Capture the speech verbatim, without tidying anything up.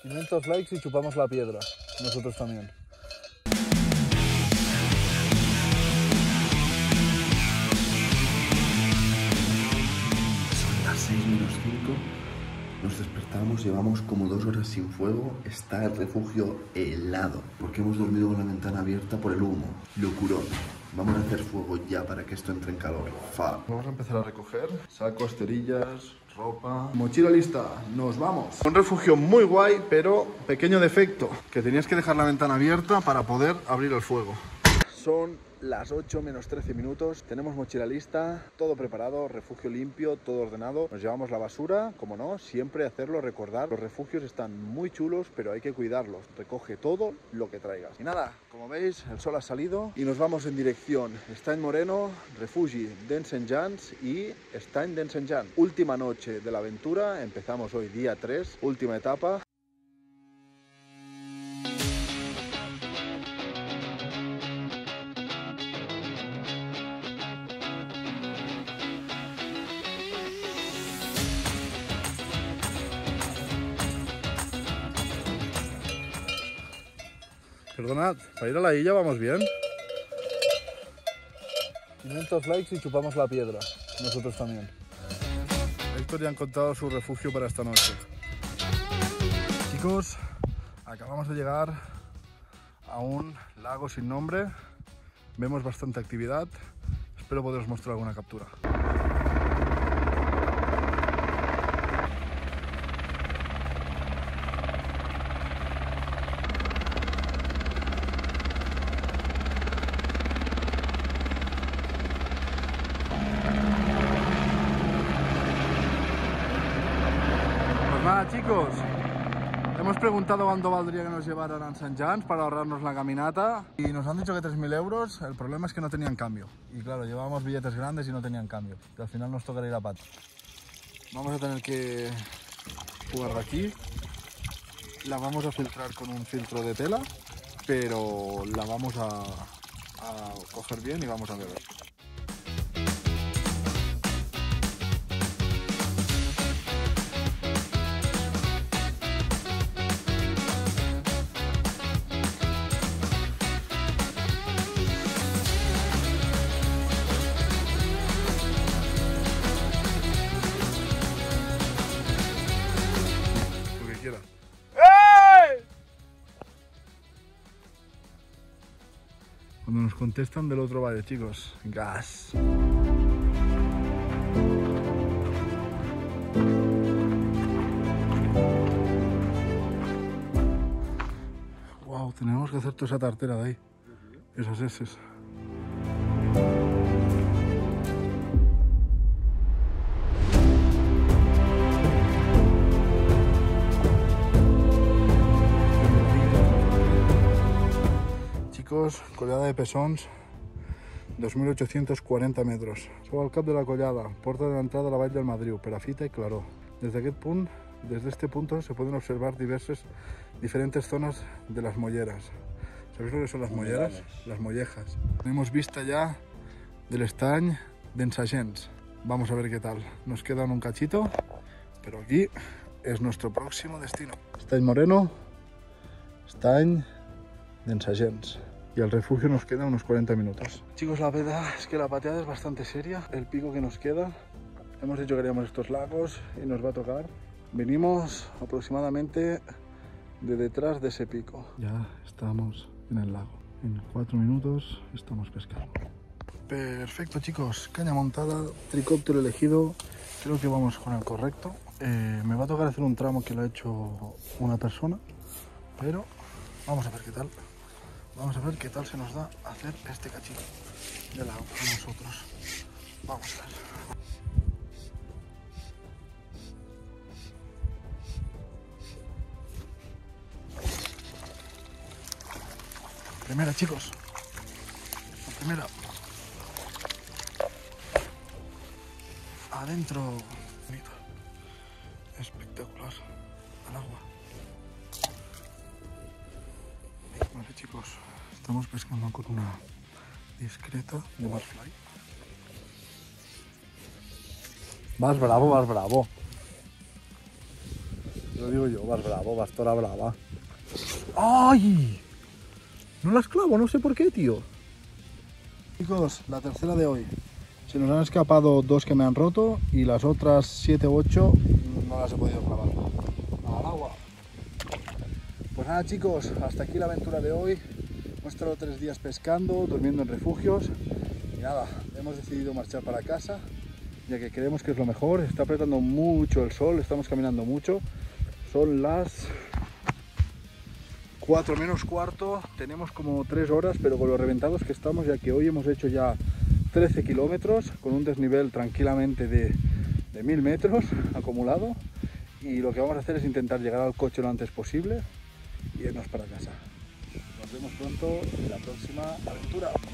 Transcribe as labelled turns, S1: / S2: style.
S1: quinientos likes y chupamos la piedra. Nosotros también.
S2: Son las seis menos cinco. Nos despertamos, llevamos como dos horas sin fuego. Está el refugio helado porque hemos dormido con la ventana abierta por el humo. Locurón. Vamos a hacer fuego ya para que esto entre en calor. Fa. Vamos a empezar a recoger sacos, cerillas, ropa. Mochila lista, nos vamos. Un refugio muy guay, pero pequeño defecto, que tenías que dejar la ventana abierta para poder abrir el fuego. Son las ocho menos trece minutos, tenemos mochila lista, todo preparado, refugio limpio, todo ordenado. Nos llevamos la basura, como no, siempre hacerlo, recordar. Los refugios están muy chulos, pero hay que cuidarlos. Recoge todo lo que traigas. Y nada, como veis, el sol ha salido y nos vamos en dirección Estany Moreno, refugi d'Ensenjants y Estany d'Ensenjants. Última noche de la aventura, empezamos hoy día tres, última etapa.
S1: Perdonad, para ir a la isla vamos bien. quinientos likes y chupamos la piedra. Nosotros también. Héctor ya ha encontrado su refugio para esta noche. Chicos, acabamos de llegar a un lago sin nombre. Vemos bastante actividad. Espero poderos mostrar alguna captura. Nada, chicos, hemos preguntado cuánto valdría que nos llevaran a Ensenjants para ahorrarnos la caminata y nos han dicho que tres mil euros. El problema es que no tenían cambio y claro, llevábamos billetes grandes y no tenían cambio, que al final nos tocará ir a pata. Vamos a tener que jugar de aquí. La vamos a filtrar con un filtro de tela, pero la vamos a, a coger bien y vamos a beber. Cuando nos contestan del otro valle, chicos. Gas. Wow, tenemos que hacer toda esa tartera de ahí. Esas eses. Collada de Pessons, dos mil ochocientos cuarenta metros. Som al cap de la collada, porta de l'entrada a la vall del Madriu, Perafita y Claró. Desde aquest punt, desde este punto se pueden observar diversas, diferentes zonas de las molleras. ¿Sabéis lo que son las molleras? Las mollejas. Tenemos vista ya del Estany d'Ensenjants. Vamos a ver qué tal. Nos queda un cachito, pero aquí es nuestro próximo destino. Estany Moreno, Estany d'Ensenjants. Y al refugio nos quedan unos cuarenta minutos. Chicos, la verdad es que la pateada es bastante seria. El pico que nos queda. Hemos dicho que haríamos estos lagos y nos va a tocar. Venimos aproximadamente de detrás de ese pico. Ya estamos en el lago. En cuatro minutos estamos pescando. Perfecto, chicos. Caña montada, tricóptero elegido. Creo que vamos con el correcto. Eh, me va a tocar hacer un tramo que lo ha hecho una persona. Pero vamos a ver qué tal. Vamos a ver qué tal se nos da hacer este cachito de lago para nosotros. Vamos a ver. Primera, chicos. La primera. Adentro. Bonito. Espectacular. Al agua. Vale, chicos. Estamos pescando con una discreta de Barfly. Vas bravo, vas bravo. Lo digo yo, vas bravo, vas toda brava. ¡Ay! No las clavo, no sé por qué, tío. Chicos, la tercera de hoy. Se nos han escapado dos que me han roto y las otras siete u ocho no las he podido clavar. Al agua. Pues nada, chicos, hasta aquí la aventura de hoy. Hemos estado tres días pescando, durmiendo en refugios y nada, hemos decidido marchar para casa ya que creemos que es lo mejor. Está apretando mucho el sol, estamos caminando mucho. Son las cuatro menos cuarto, tenemos como tres horas, pero con los reventados que estamos, ya que hoy hemos hecho ya trece kilómetros con un desnivel tranquilamente de, de mil metros acumulado, y lo que vamos a hacer es intentar llegar al coche lo antes posible y irnos para casa. Nos vemos pronto en la próxima aventura.